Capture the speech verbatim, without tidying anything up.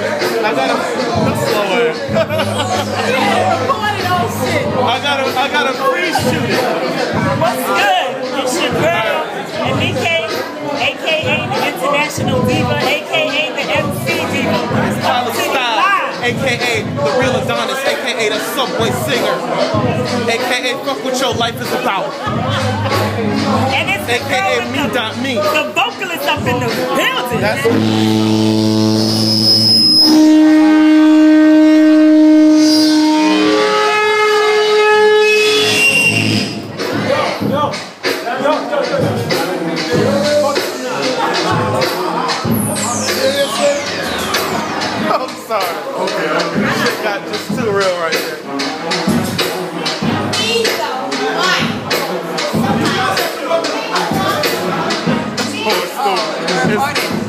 I got a slower. I got a I got a free shooting. What's good? It's your girl, Mataheko, aka the International Diva, aka the M C Diva. Style Style, aka the real Adonis, aka the Subway singer, aka fuck what your life is about. And it's aka me the, dot me. The vocalist up in the building. That's I'm sorry. Okay, okay. Shit got just too real right there. Oh, it's cool. It's